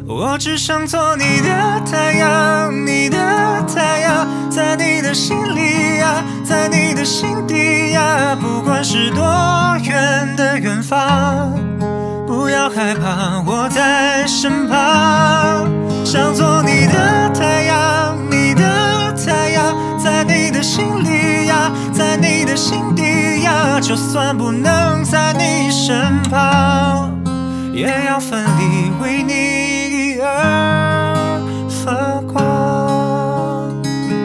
我只想做你的太阳，你的太阳，在你的心里呀，在你的心底呀，不管是多远的远方，不要害怕，我在身旁。想做你的太阳，你的太阳，在你的心里呀，在你的心底呀，就算不能在你身旁，也要奋力为你而发光。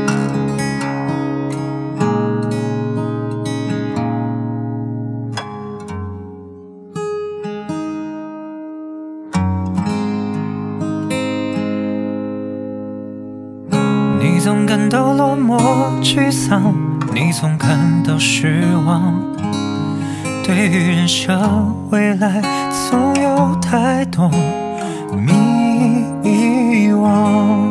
你总感到落寞沮丧，你总感到失望，对于人生未来总有太多迷惘。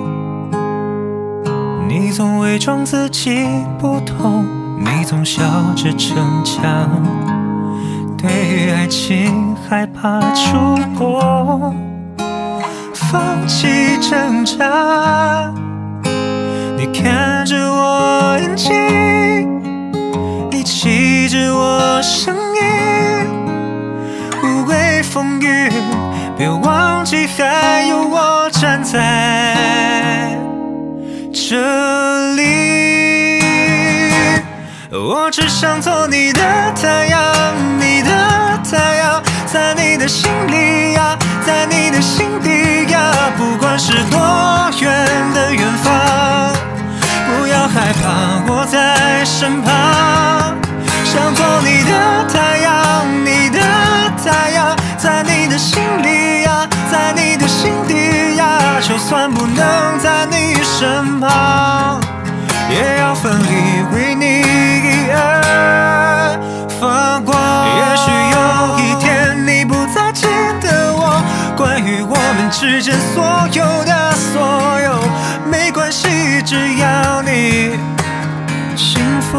你总伪装自己不懂，你总笑着逞强，对于爱情害怕出国，放弃挣扎。你看着我眼睛，你记着我声音，无畏风雨，别忘记还有我站在这里。我只想做你的太阳，你的太阳，在你的心里呀，在你的心底呀，不管是多远的远方，不要害怕，我在身旁。想做你的太阳，你的太阳，在你的心里呀，在你的心底呀，就算不能在你身旁，也要奋力为你而发光。也许有一天你不再记得我，关于我们之间所有的所有，没关系，只要你幸福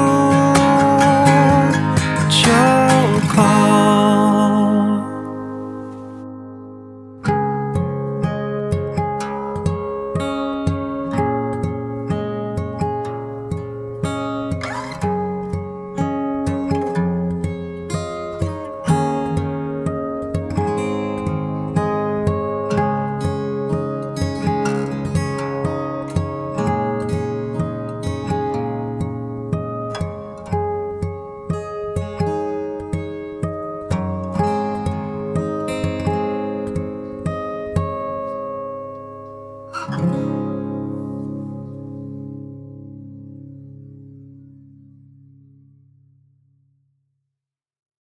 就好。